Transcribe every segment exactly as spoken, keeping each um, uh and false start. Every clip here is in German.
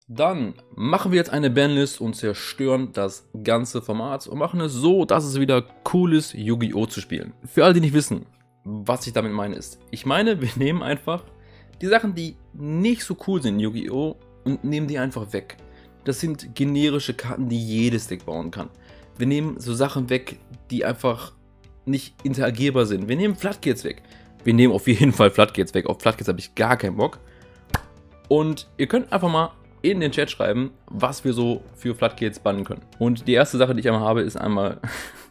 Dann machen wir jetzt eine Banlist und zerstören das ganze Format und machen es so, dass es wieder cool ist, Yu-Gi-Oh! Zu spielen. Für alle, die nicht wissen, was ich damit meine, ist, ich meine, wir nehmen einfach die Sachen, die nicht so cool sind in Yu-Gi-Oh! Und nehmen die einfach weg. Das sind generische Karten, die jedes Deck bauen kann. Wir nehmen so Sachen weg, die einfach nicht interagierbar sind. Wir nehmen Floodgates weg. Wir nehmen auf jeden Fall Floodgates weg. Auf Floodgates habe ich gar keinen Bock. Und ihr könnt einfach mal in den Chat schreiben, was wir so für Floodgates bannen können. Und die erste Sache, die ich einmal habe, ist einmal...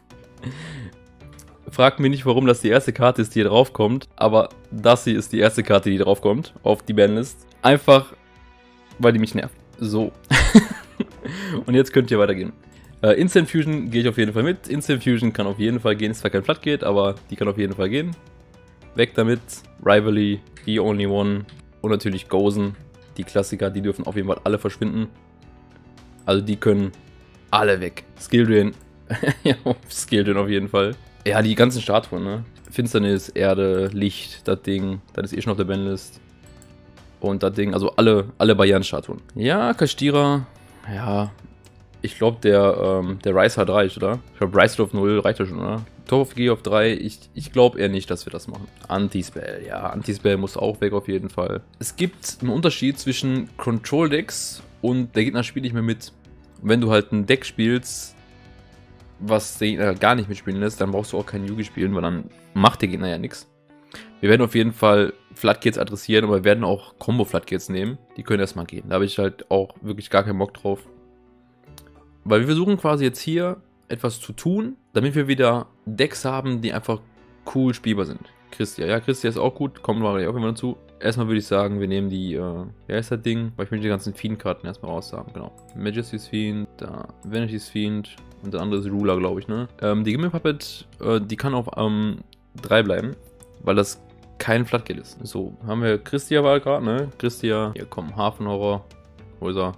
Fragt mich nicht, warum das die erste Karte ist, die hier drauf kommt. Aber das hier ist die erste Karte, die drauf kommt. Auf die Banlist. Einfach, weil die mich nervt. So. Und jetzt könnt ihr weitergehen. Uh, Instant Fusion gehe ich auf jeden Fall mit. Instant Fusion kann auf jeden Fall gehen. Ist zwar kein Floodgate, aber die kann auf jeden Fall gehen. Weg damit. Rivalry, The Only One und natürlich Gozen. Die Klassiker, die dürfen auf jeden Fall alle verschwinden. Also die können alle weg. Skill Drain. Ja, Skill Drain auf jeden Fall. Ja, die ganzen Statuen, ne? Finsternis, Erde, Licht, das Ding. Das ist eh schon auf der Banlist. Und das Ding, also alle, alle Barrieren-Statuen. Ja, Kastira. Ja. Ich glaube, der, ähm, der Rice hat reicht, oder? Ich glaube, Rice auf null reicht ja schon, oder? Top of G auf drei, ich, ich glaube eher nicht, dass wir das machen. Anti-Spell, ja, Anti-Spell muss auch weg auf jeden Fall. Es gibt einen Unterschied zwischen Control-Decks und der Gegner spielt nicht mehr mit. Wenn du halt ein Deck spielst, was der Gegner gar nicht mitspielen lässt, dann brauchst du auch keinen Yugi spielen, weil dann macht der Gegner ja nichts. Wir werden auf jeden Fall Floodgates adressieren, aber wir werden auch Combo-Floodgates nehmen. Die können erstmal gehen. Da habe ich halt auch wirklich gar keinen Bock drauf. Weil wir versuchen quasi jetzt hier etwas zu tun, damit wir wieder Decks haben, die einfach cool spielbar sind. Christia, ja, Christia ist auch gut, kommen wir auch immer dazu. Erstmal würde ich sagen, wir nehmen die, äh, wer ist das Ding? Weil ich möchte die ganzen Fiend-Karten erstmal raus haben, genau. Majesty's Fiend, da, Vanity's Fiend und der andere ist Ruler, glaube ich, ne? Ähm, die Gimme Puppet, äh, die kann auf ähm, drei bleiben, weil das kein Floodgate ist. So, haben wir Christia-Wahl gerade, ne? Christia, hier kommen Hafenhorror, wo ist er?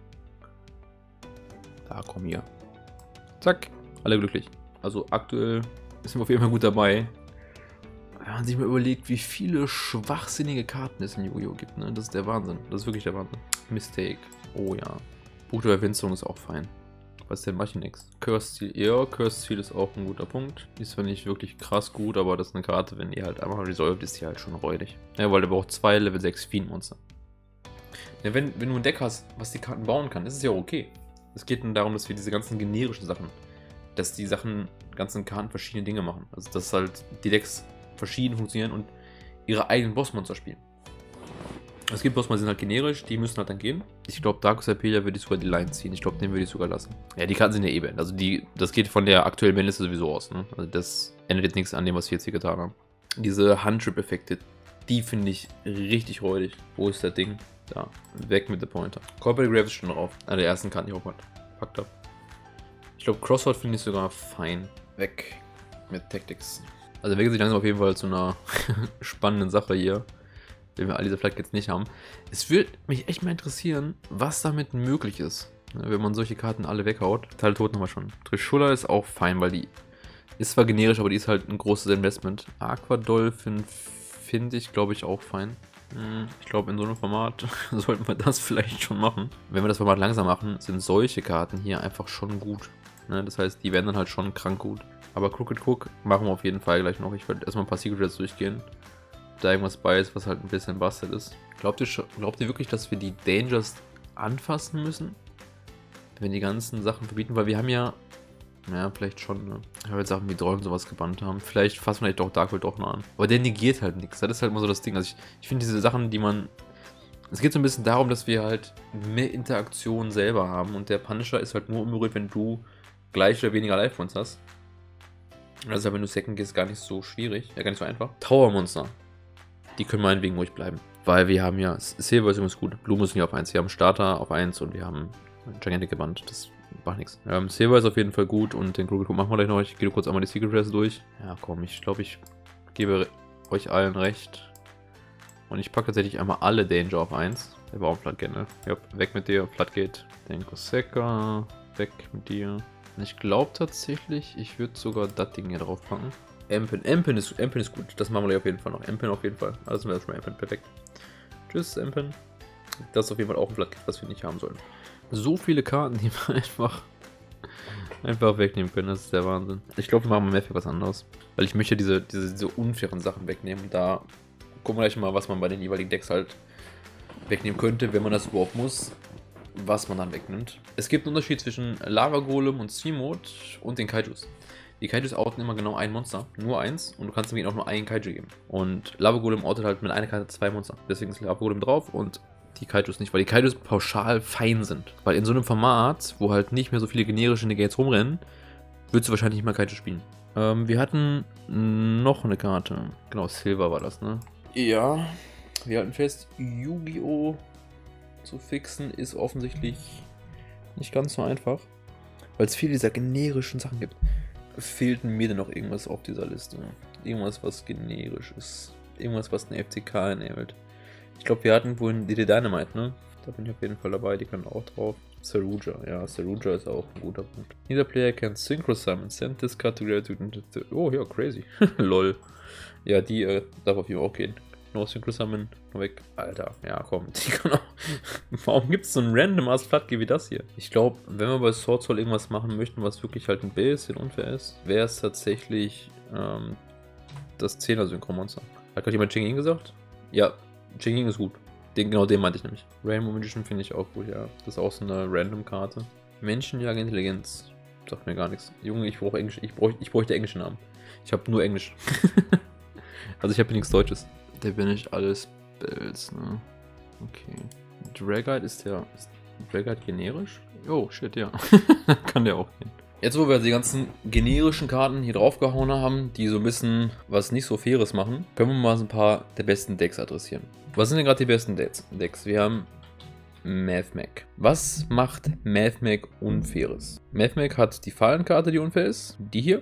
Da, komm hier. Zack, alle glücklich. Also aktuell sind wir auf jeden Fall gut dabei. Wenn man sich mal überlegt, wie viele schwachsinnige Karten es in Yu-Gi-Oh! Gibt, ne? Das ist der Wahnsinn. Das ist wirklich der Wahnsinn. Mistake. Oh ja. Buch der Verwinzung ist auch fein. Was ist denn Machinex? Cursed Seal. Ja, Cursed Seal ist auch ein guter Punkt. Die ist zwar nicht wirklich krass gut, aber das ist eine Karte, wenn die halt einmal resolved ist, die halt schon räudig. Ja, weil der braucht zwei Level sechs Fiend-Monster. Ja, wenn, wenn du ein Deck hast, was die Karten bauen kann, ist es ja okay. Es geht nur darum, dass wir diese ganzen generischen Sachen, dass die Sachen, ganzen Karten verschiedene Dinge machen. Also dass halt die Decks verschieden funktionieren und ihre eigenen Bossmonster spielen. Es gibt Bossmonster, die sind halt generisch, die müssen halt dann gehen. Ich glaube, Darkus Hyperia würde ich sogar die Line ziehen. Ich glaube, den würde ich sogar lassen. Ja, die Karten sind ja eh band. Also die, das geht von der aktuellen Bandliste sowieso aus. Ne? Also das ändert jetzt nichts an dem, was wir jetzt hier getan haben. Diese Handtrip-Effekte, die finde ich richtig räudig. Wo ist das Ding? Da, weg mit der Pointer. Corporate Grave ist schon drauf. Ah, der ersten Karte, die ich auch mal packt habe. Ich glaube, Crossroad finde ich sogar fein. Weg mit Tactics. Also entwickelt sich langsam auf jeden Fall zu einer spannenden Sache hier, wenn wir all diese Floodgates nicht haben. Es würde mich echt mal interessieren, was damit möglich ist, wenn man solche Karten alle weghaut. Teil tot nochmal schon. Trishula ist auch fein, weil die ist zwar generisch, aber die ist halt ein großes Investment. Aqua Dolphin finde ich, glaube ich, auch fein. Ich glaube, in so einem Format sollten wir das vielleicht schon machen. Wenn wir das Format langsam machen, sind solche Karten hier einfach schon gut. Ne? Das heißt, die werden dann halt schon krank gut. Aber Crooked Cook machen wir auf jeden Fall gleich noch. Ich werde erstmal ein paar Secrets durchgehen. Da irgendwas bei ist, was halt ein bisschen busted ist. Glaubt ihr, glaubt ihr wirklich, dass wir die Dangers anfassen müssen? Wenn die ganzen Sachen verbieten? Weil wir haben ja... Ja, vielleicht schon, ne? Ich habe jetzt Sachen wie Droll und sowas gebannt haben. Vielleicht fassen wir vielleicht doch Darkworld doch noch an. Aber der negiert halt nichts. Das ist halt immer so das Ding. Also ich, ich finde diese Sachen, die man... Es geht so ein bisschen darum, dass wir halt mehr Interaktion selber haben. Und der Punisher ist halt nur umgerührt, wenn du gleich oder weniger Life Points hast. Also wenn du Second gehst, gar nicht so schwierig. Ja, gar nicht so einfach. Tower Monster. Die können meinetwegen ruhig bleiben. Weil wir haben ja... Silver ist übrigens gut. Blue müssen hier auf eins. Wir haben Starter auf eins und wir haben Gigantic gebannt. Das macht nichts. Ähm, Silver ist auf jeden Fall gut und den Crooked Cook machen wir gleich noch. Ich gehe kurz einmal die Secret Rest durch. Ja, komm, ich glaube, ich gebe euch allen recht. Und ich packe tatsächlich einmal alle Danger auf eins. Der war auch Floodgate, ne? Ja, weg mit dir, Floodgate. Den Koseka, weg mit dir. Ich glaube tatsächlich, ich würde sogar das Ding hier drauf packen. Empen, Empen ist, Empen ist gut. Das machen wir auf jeden Fall noch. Empen auf jeden Fall. Also wäre schon mal Empen, perfekt. Tschüss, Empen. Das ist auf jeden Fall auch ein Blatt, was wir nicht haben sollen. So viele Karten, die wir einfach, einfach wegnehmen können, das ist der Wahnsinn. Ich glaube, wir machen mal mehr für was anderes. Weil ich möchte diese, diese, diese unfairen Sachen wegnehmen. Da gucken wir gleich mal, was man bei den jeweiligen Decks halt wegnehmen könnte, wenn man das überhaupt muss. Was man dann wegnimmt. Es gibt einen Unterschied zwischen Lava Golem und Sea-Mode und den Kaijus. Die Kaijus outen immer genau ein Monster, nur eins, und du kannst ihm auch nur einen Kaiju geben. Und Lava Golem outet halt mit einer Karte zwei Monster. Deswegen ist Lava Golem drauf und die Kaijus nicht, weil die Kaijus pauschal fein sind. Weil in so einem Format, wo halt nicht mehr so viele generische Negates rumrennen, würdest du wahrscheinlich nicht mal Kaiju spielen. Ähm, wir hatten noch eine Karte. Genau, Silver war das, ne? Ja, wir halten fest, Yu-Gi-Oh! Zu fixen ist offensichtlich nicht ganz so einfach, weil es viele dieser generischen Sachen gibt. Fehlt mir denn noch irgendwas auf dieser Liste? Irgendwas, was generisch ist. Irgendwas, was eine F T K enabled. Ich glaube, wir hatten wohl D D Dynamite, ne? Da bin ich auf jeden Fall dabei, die können auch drauf. Saruja, ja, Saruja ist auch ein guter Punkt. Neither player can synchro summon, send this card to to Oh ja, crazy. Lol. Ja, die äh, darf auf jeden Fall auch gehen. No Synchro Summon, weg. Alter, ja komm, die kann auch. Warum gibt es so ein random Ass Floodgate wie das hier? Ich glaube, wenn wir bei Sword Soul irgendwas machen möchten, was wirklich halt ein bisschen unfair ist, wäre es tatsächlich ähm, das zehner Synchro-Monster. Hat gerade jemand Jing gesagt? Ja, Jing ist gut. Den, genau den meinte ich nämlich. Rainbow Magician finde ich auch gut, ja. Das ist auch so eine Random-Karte. Menschenjagd Intelligenz. Sagt mir gar nichts. Junge, ich brauche Englisch. Ich bräuchte ich bräuchte englische Namen. Ich habe nur Englisch. Also ich habe hier nichts Deutsches. Der bin ich alles Spells, ne? Okay. Dragite ist der. Ist Dragite generisch? Oh, shit, ja. Kann der auch gehen. Jetzt, wo wir die ganzen generischen Karten hier draufgehauen haben, die so ein bisschen was nicht so Faires machen, können wir mal so ein paar der besten Decks adressieren. Was sind denn gerade die besten Decks? Wir haben Mathmech. Was macht Mathmech Unfaires? Mathmech hat die Fallenkarte, die unfair ist. Die hier.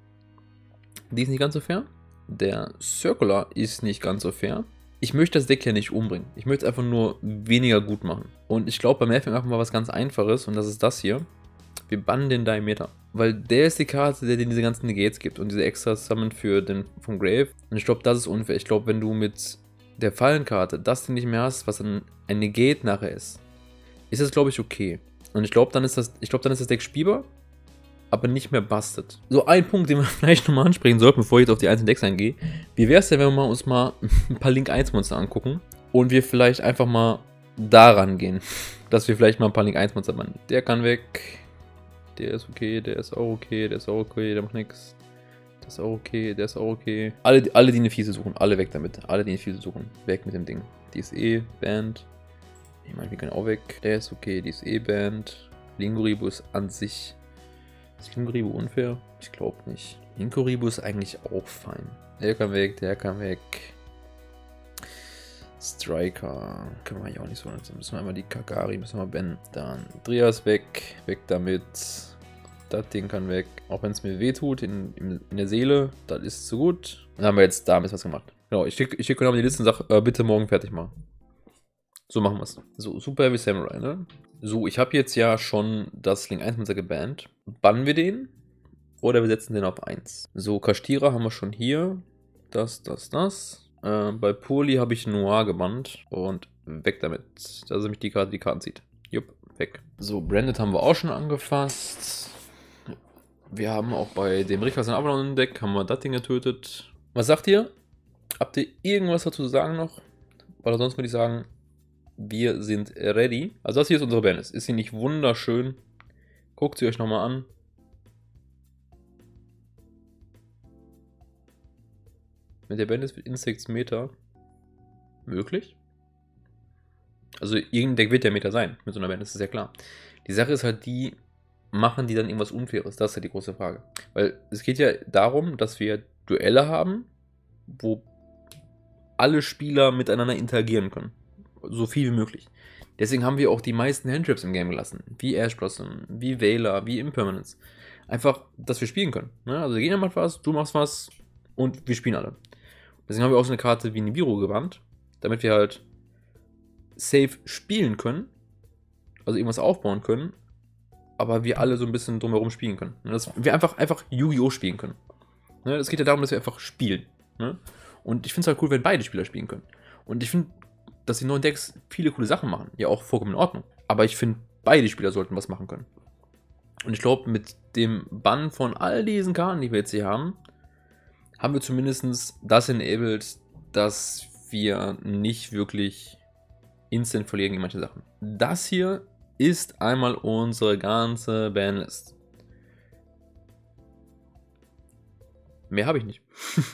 Die ist nicht ganz so fair. Der Circular ist nicht ganz so fair. Ich möchte das Deck ja nicht umbringen. Ich möchte es einfach nur weniger gut machen. Und ich glaube, bei Mathmech machen wir was ganz Einfaches. Und das ist das hier. Wir bannen den Diameter. Weil der ist die Karte, der dir diese ganzen Negates gibt. Und diese extra Summon für den vom Grave. Und ich glaube, das ist unfair. Ich glaube, wenn du mit der Fallenkarte das nicht mehr hast, was ein, ein Negate nachher ist, ist das, glaube ich, okay. Und ich glaube, dann ist das, ich glaube, dann ist das Deck spielbar, aber nicht mehr busted. So ein Punkt, den wir vielleicht nochmal ansprechen sollten, bevor ich jetzt auf die einzelnen Decks eingehe. Wie wäre es denn, wenn wir uns mal ein paar Link eins Monster angucken und wir vielleicht einfach mal daran gehen, dass wir vielleicht mal ein paar Link eins Monster bannen. Der kann weg, der ist okay, der ist auch okay, der ist auch okay, der macht nichts. Der ist auch okay, der ist auch okay. Alle, alle, die eine Fiese suchen, alle weg damit. Alle, die eine Fiese suchen, weg mit dem Ding. Die ist eh banned. Ich meine, wir können auch weg. Der ist okay, die ist eh banned. Linguribu ist an sich... Ist Linguribu unfair? Ich glaube nicht. Linguribu ist eigentlich auch fein. Der kann weg, der kann weg. Striker. Können wir eigentlich auch nicht so. Dann müssen wir einmal die Kagari, müssen wir bannen. Dann Drias weg. Weg damit. Das Ding kann weg. Auch wenn es mir wehtut in, in, in der Seele. Das ist zu gut. Dann haben wir jetzt damit was gemacht. Genau, ich schicke ich schick genau die Liste und sage, äh, bitte morgen fertig machen. So machen wir es. So, Super Heavy Samurai, ne? So, ich habe jetzt ja schon das Link eins Monster gebannt. Bannen wir den? Oder wir setzen den auf eins. So, Kashtira haben wir schon hier. Das, das, das. Äh, bei Poli habe ich Noir gebannt. Und weg damit. Da ist nämlich die Karte, die Karten zieht. Jupp, weg. So, Branded haben wir auch schon angefasst. Wir haben auch bei dem Richtwasser Avalon Deck, haben wir das Ding getötet. Was sagt ihr? Habt ihr irgendwas dazu zu sagen noch? Weil sonst würde ich sagen, wir sind ready. Also das hier ist unsere Bandlist. Ist sie nicht wunderschön? Guckt sie euch nochmal an. Mit der Bandlist wird Insects Meter möglich. Also irgendein Deck wird ja Meter sein mit so einer Bandlist, ist ja klar. Die Sache ist halt die, machen die dann irgendwas Unfaires? Das ist ja die große Frage. Weil es geht ja darum, dass wir Duelle haben, wo alle Spieler miteinander interagieren können. So viel wie möglich. Deswegen haben wir auch die meisten Handtrips im Game gelassen. Wie Ash Blossom, wie Veiler, wie Impermanence. Einfach, dass wir spielen können. Ne? Also der Gegner macht was, du machst was und wir spielen alle. Deswegen haben wir auch so eine Karte wie Nibiru gebannt, damit wir halt safe spielen können, also irgendwas aufbauen können, aber wir alle so ein bisschen drumherum spielen können. Ne? Dass wir einfach, einfach Yu-Gi-Oh! Spielen können. Ne? Es geht ja darum, dass wir einfach spielen. Ne? Und ich finde es halt cool, wenn beide Spieler spielen können. Und ich finde, dass die neuen Decks viele coole Sachen machen. Ja, auch vollkommen in Ordnung. Aber ich finde, beide Spieler sollten was machen können. Und ich glaube, mit dem Bann von all diesen Karten, die wir jetzt hier haben, haben wir zumindest das enabled, dass wir nicht wirklich instant verlieren gegen manche Sachen. Das hier ist einmal unsere ganze Banlist. Mehr habe ich nicht.